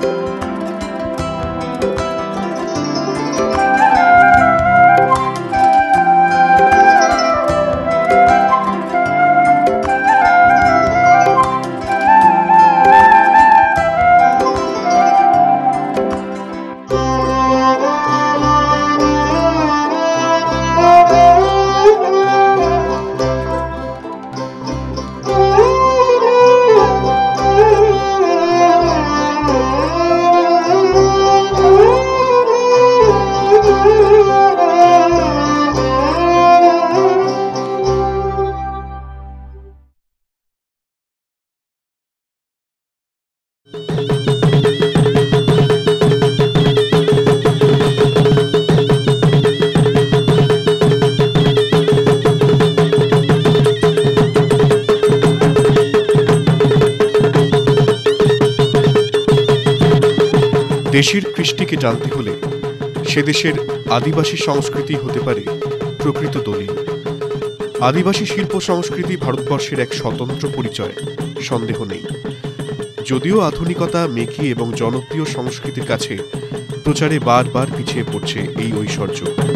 দেশের কৃষ্টিকে জানতে হলে সে দেশের আদিবাসী সংস্কৃতি হতে পারে প্রকৃত দলিল। আদিবাসী শিল্প সংস্কৃতি ভারতবর্ষের এক স্বতন্ত্র পরিচয়, সন্দেহ নেই। যদিও আধুনিকতা মেকি এবং জনপ্রিয় সংস্কৃতির কাছে প্রচারে বারবার পিছিয়ে পড়ছে এই ঐশ্বর্য,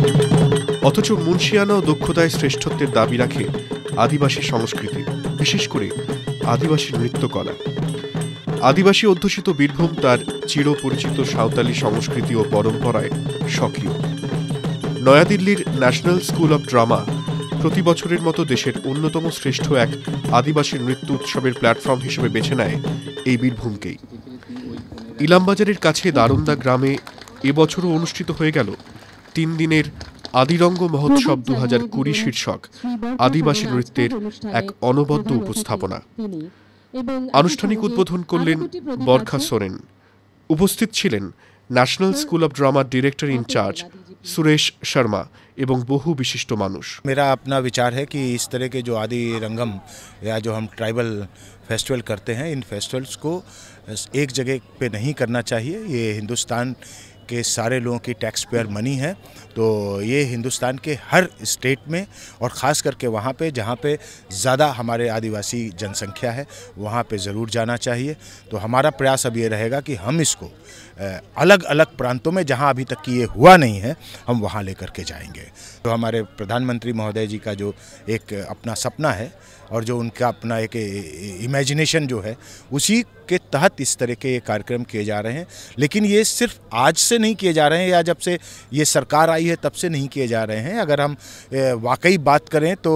অথচ মুন্সিয়ানা ও দক্ষতায় শ্রেষ্ঠত্বের দাবি রাখে আদিবাসী সংস্কৃতি, বিশেষ করে আদিবাসী নৃত্যকলা। আদিবাসী অধ্যুষিত বীরভূম তার চিরপরিচিত সাঁওতালি সংস্কৃতি ও পরম্পরায় সক্রিয়। নয়াদিল্লির ন্যাশনাল স্কুল অব ড্রামা প্রতি বছরের মতো দেশের অন্যতম শ্রেষ্ঠ এক আদিবাসী নৃত্য উৎসবের প্ল্যাটফর্ম হিসেবে বেছে নেয় এই বীরভূমকেই। ইলামবাজারের কাছে দারুন্দা গ্রামে এবছরও অনুষ্ঠিত হয়ে গেল 3 দিনের আদিরঙ্গ মহোৎসব 2020 শীর্ষক আদিবাসী নৃত্যের এক অনবদ্য উপস্থাপনা। আনুষ্ঠানিক উদ্বোধন করলেন বরখা সোরেন। উপস্থিত ছিলেন ন্যাশনাল স্কুল অব ড্রামার ডিরেক্টর इंचार्ज सुरेश शर्मा एवं बहु विशिष्ट मानुष। मेरा अपना विचार है कि इस तरह के जो आदि रंगम या जो हम ट्राइबल फेस्टिवल करते हैं, इन फेस्टिवल्स को एक जगह पे नहीं करना चाहिए। ये हिंदुस्तान के सारे लोगों की टैक्स पेयर मनी है, तो ये हिंदुस्तान के हर स्टेट में और ख़ास करके वहाँ पे जहाँ पे ज़्यादा हमारे आदिवासी जनसंख्या है वहाँ पे ज़रूर जाना चाहिए। तो हमारा प्रयास अब ये रहेगा कि हम इसको अलग अलग प्रांतों में जहाँ अभी तक ये हुआ नहीं है हम वहाँ लेकर के जाएंगे। तो हमारे प्रधानमंत्री महोदय जी का जो एक अपना सपना है और जो उनका अपना एक इमेजिनेशन जो है उसी के तहत इस तरह के ये कार्यक्रम किए जा रहे हैं। लेकिन ये सिर्फ आज से नहीं किए जा रहे हैं या जब से ये सरकार आई है तब से नहीं किए जा रहे हैं। अगर हम वाकई बात करें तो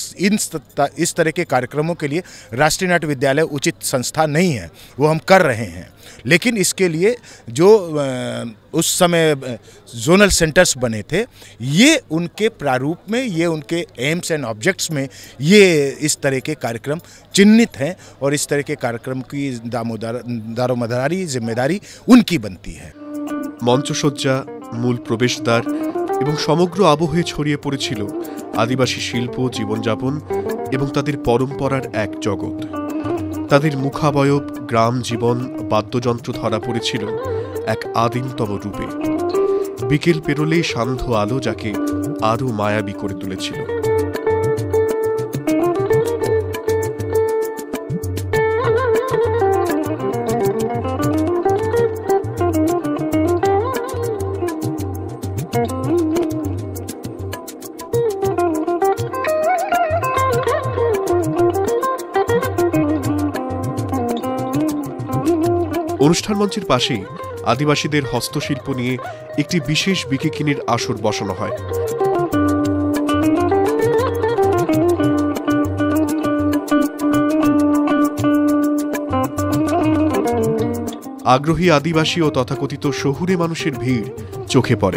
इस तरह के कार्यक्रमों के लिए राष्ट्रीय नाट्य विद्यालय उचित संस्था नहीं है, वो हम कर रहे हैं। लेकिन इसके लिए जो उस समय जोनल सेंटर्स बने थे, ये उनके प्रारूप में, ये उनके एम्स एंड ऑब्जेक्ट्स में ये इस तरह के कार्यक्रम चिन्हित हैं और इस तरह के कार्यक्रम की दारोमदारी जिम्मेदारी उनकी बनती है। মঞ্চসজ্জা, মূল প্রবেশদ্বার এবং সমগ্র আবহে ছড়িয়ে পড়েছিল আদিবাসী শিল্প, জীবনযাপন এবং তাদের পরম্পরার এক জগৎ। তাদের মুখাবয়ব, গ্রাম জীবন, বাদ্যযন্ত্র ধরা পড়েছিল এক আদিমতম রূপে। বিকেল পেরোলেই সান্ধ্য আলো যাকে আরও মায়াবী করে তুলেছিল। অনুষ্ঠান মঞ্চের পাশেই আদিবাসীদের হস্তশিল্প নিয়ে একটি বিশেষ বিকিকিনির আসর বসানো হয়। আগ্রহী আদিবাসী ও তথাকথিত শহুরে মানুষের ভিড় চোখে পড়ে।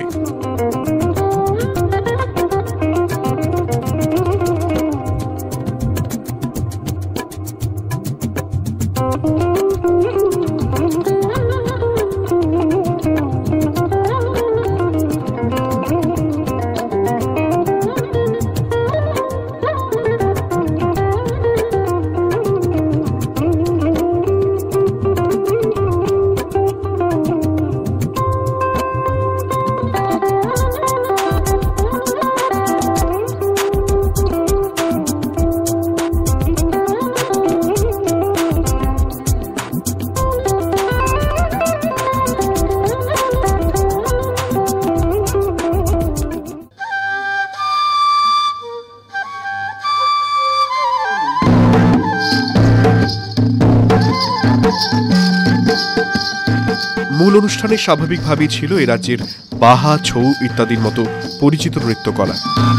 মূল অনুষ্ঠানে স্বাভাবিকভাবেই ছিল এ রাজ্যের বাহা, ছৌ ইত্যাদির মতো পরিচিত নৃত্যকলা।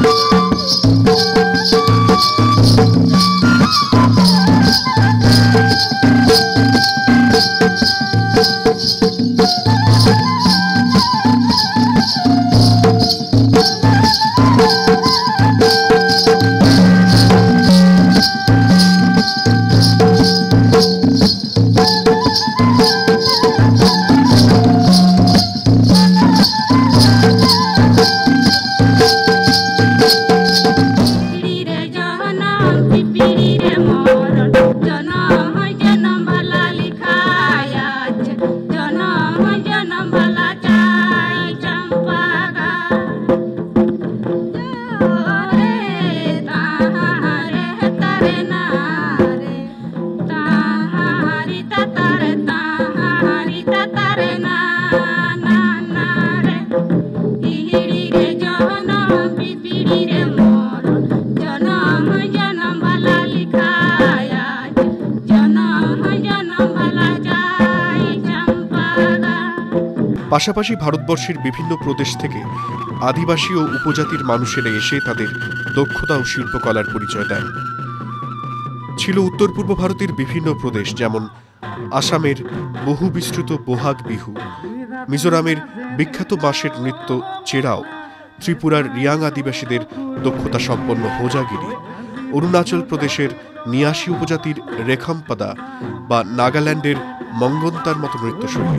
পাশাপাশি ভারতবর্ষের বিভিন্ন প্রদেশ থেকে আদিবাসী ও উপজাতির মানুষেরা এসে তাদের দক্ষতা ও শিল্পকলার পরিচয় দেন। ছিল উত্তর পূর্ব ভারতের বিভিন্ন প্রদেশ, যেমন আসামের বহু বিস্তৃত বোহাগ বিহু, মিজোরামের বিখ্যাত বাঁশের নৃত্য চেরাও, ত্রিপুরার রিয়াং আদিবাসীদের দক্ষতা সম্পন্ন হোজাগিরি, অরুণাচল প্রদেশের নিয়াসী উপজাতির রেখামপাদা বা নাগাল্যান্ডের মঙ্গন্তার মতো নৃত্যশৈলী।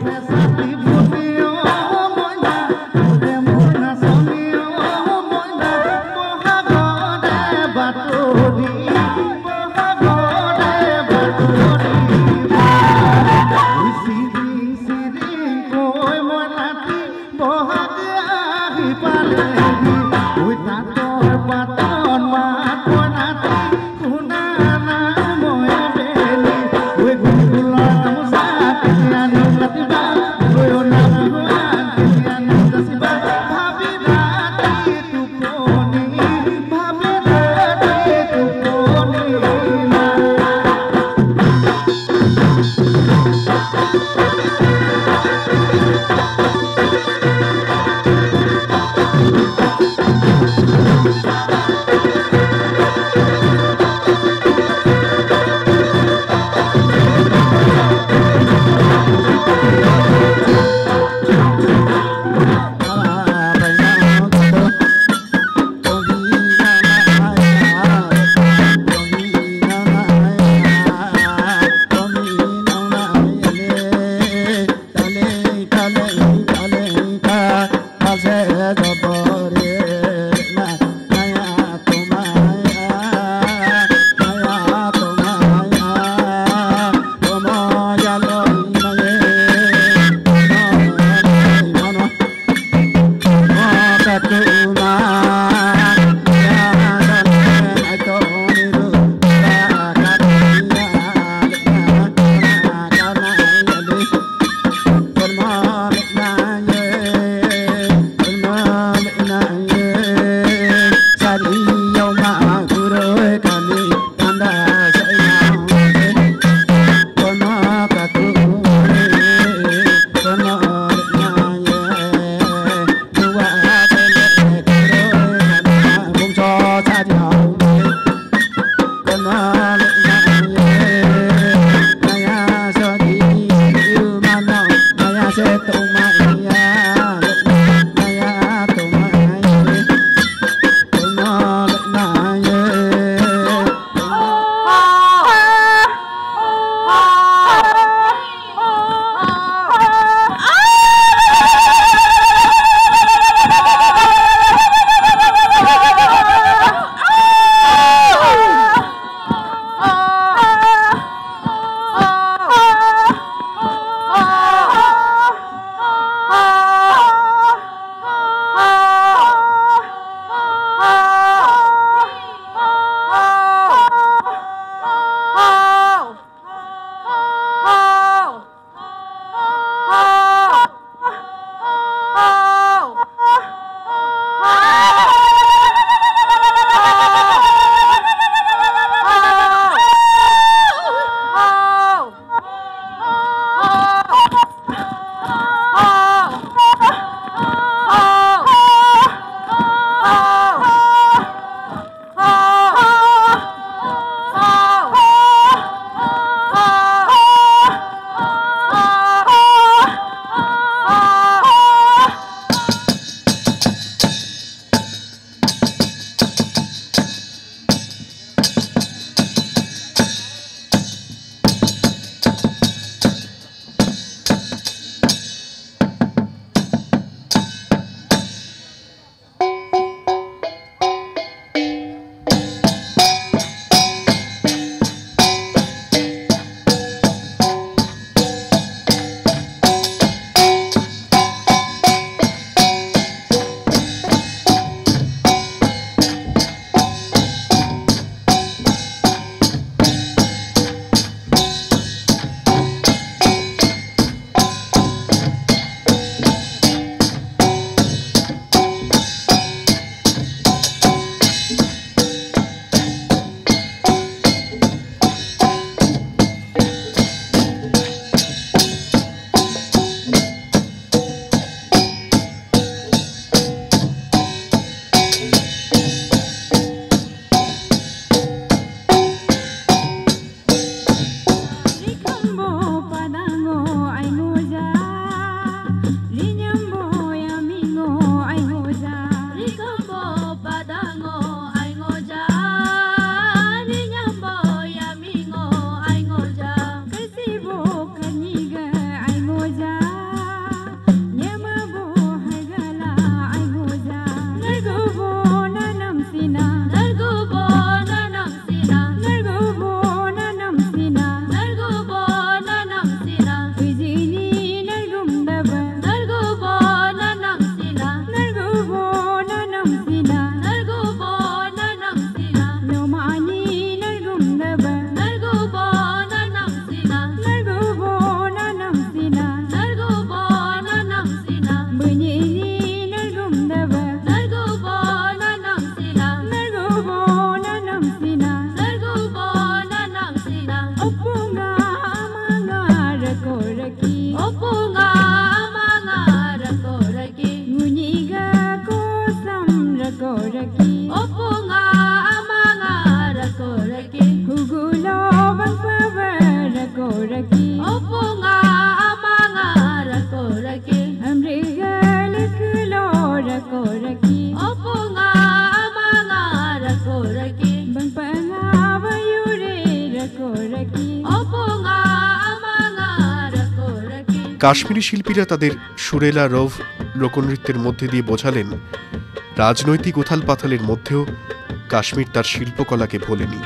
কাশ্মীরি শিল্পীরা তাদের সুরেলা রভ লোকনৃত্যের মধ্যে দিয়ে বোঝালেন রাজনৈতিক উথাল পাথালের মধ্যেও কাশ্মীর তার শিল্পকলাকে ভোলেনি।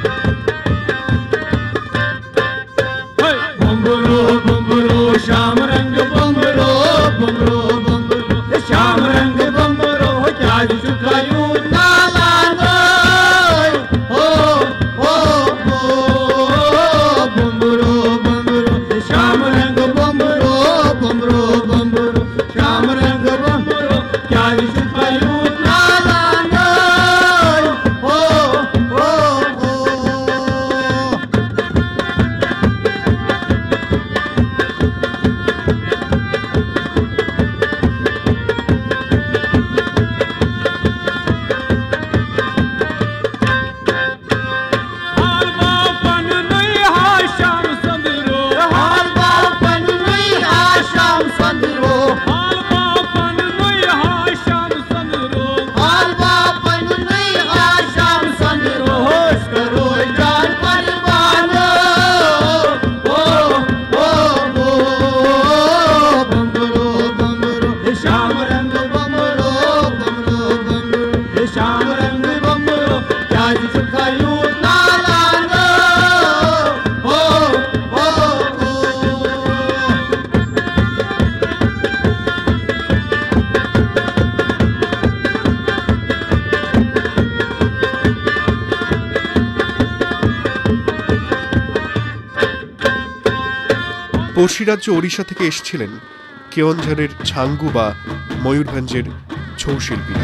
পড়শি রাজ্য ওড়িশা থেকে এসেছিলেন কেওনঝাড়ের ছাঙ্গু বা ময়ূরভঞ্জের ছৌ শিল্পীরা।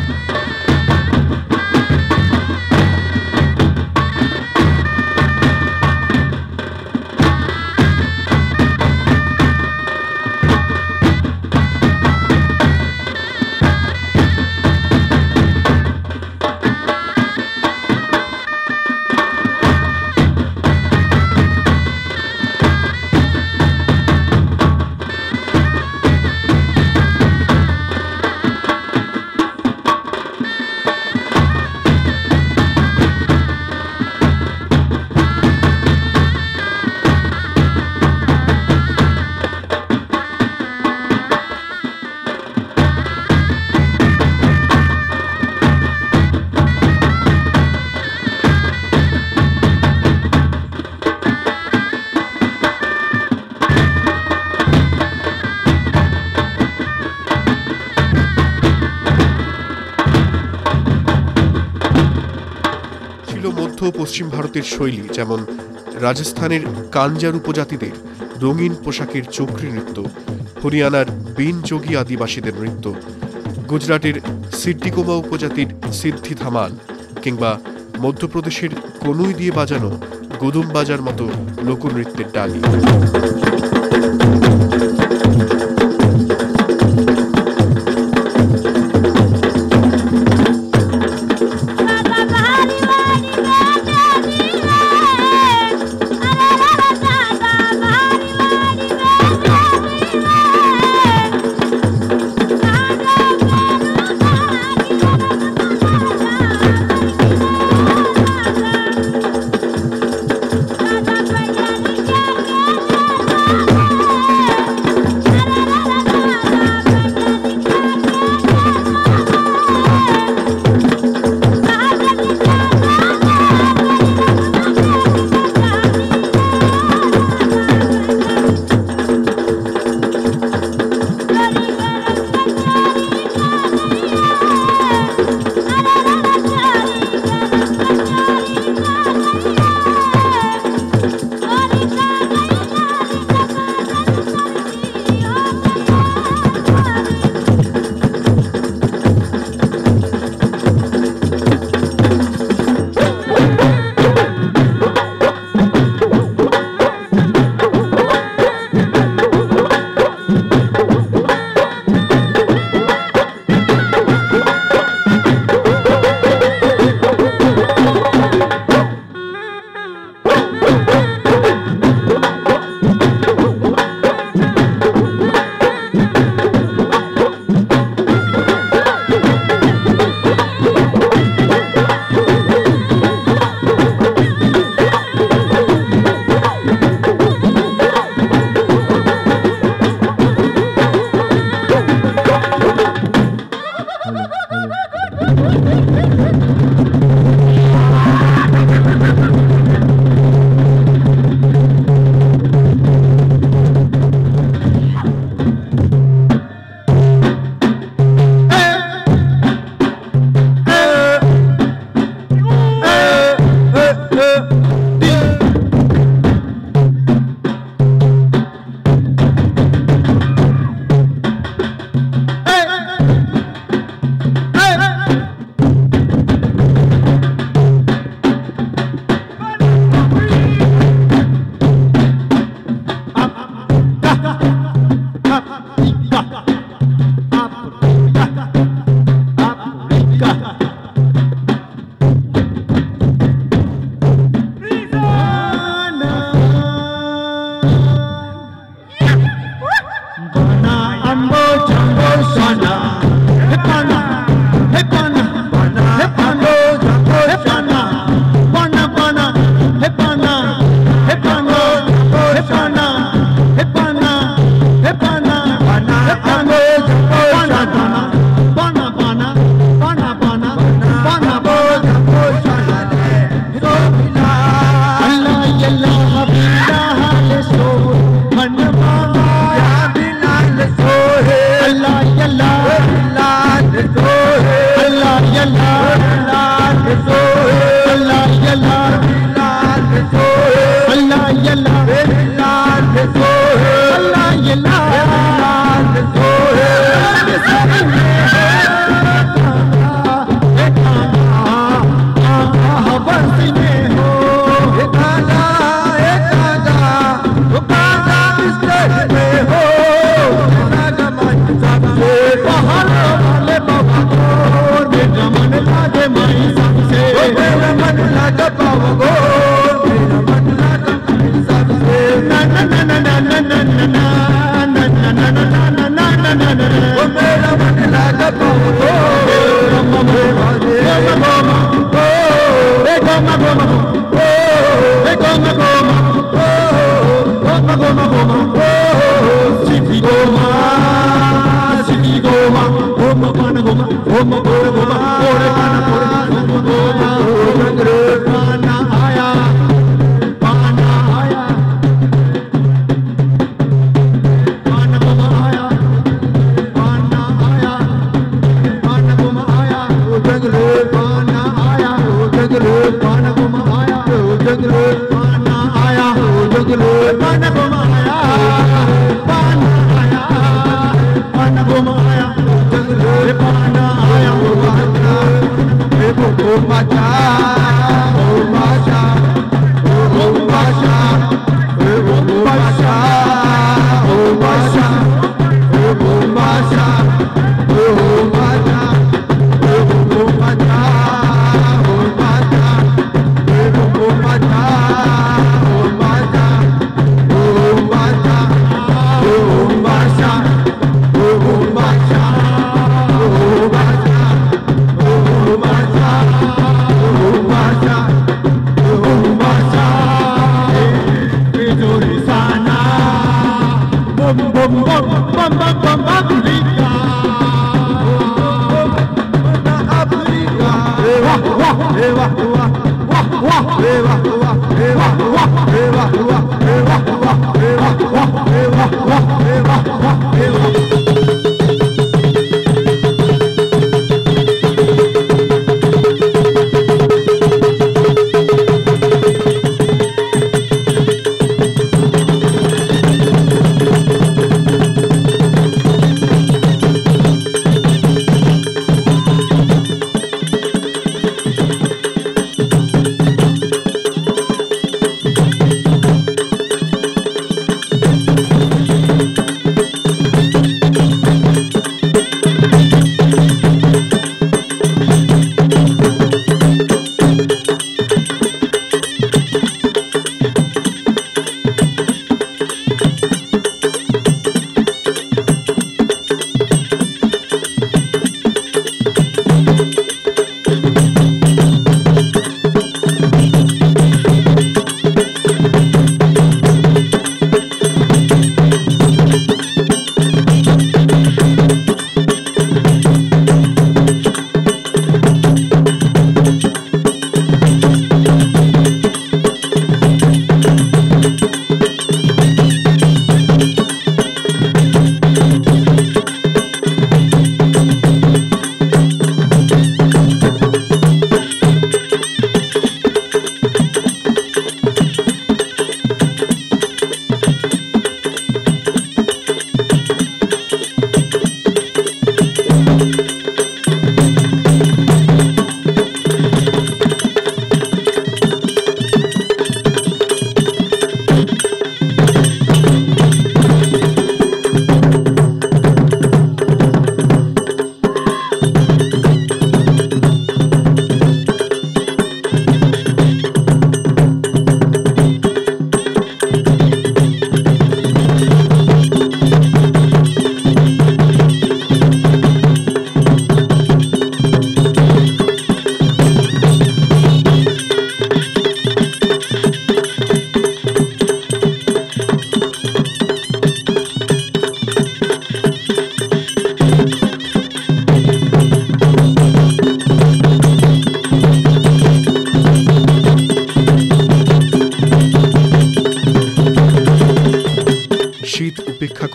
মধ্য ও পশ্চিম ভারতের শৈলী, যেমন রাজস্থানের কাঞ্জার উপজাতিদের রঙিন পোশাকের চক্রী নৃত্য, হরিয়ানার বিন যোগী আদিবাসীদের নৃত্য, গুজরাটের সিদ্দিকোমা উপজাতির সিদ্ধি ধামাল কিংবা মধ্যপ্রদেশের কনুই দিয়ে বাজানো গুদুম বাজার মতো লোকনৃত্যের ডালি।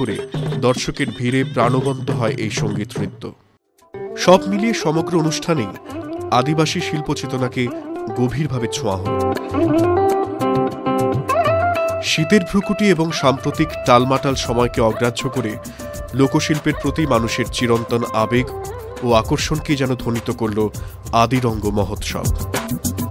করে দর্শকের ভিড়ে প্রাণবন্ত হয় এই সঙ্গীত নৃত্য। সব মিলিয়ে সমগ্র অনুষ্ঠানেই আদিবাসী শিল্প চেতনাকে গভীরভাবে ছোঁয়া হল। শীতের ভ্রুকুটি এবং সাম্প্রতিক টালমাটাল সময়কে অগ্রাহ্য করে লোকশিল্পের প্রতি মানুষের চিরন্তন আবেগ ও আকর্ষণকে যেন ধ্বনিত করল আদিরঙ্গ মহোৎসব।